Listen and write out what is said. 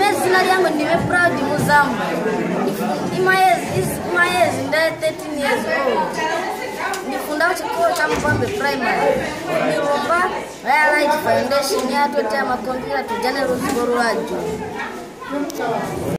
zina lyangu ndime proud Muzambu. My age is 13 years old. Nifunda chikolo cha Mpambe Primary. Nirova Light Foundation ya tote ya makompira tujane Rosboro Raju.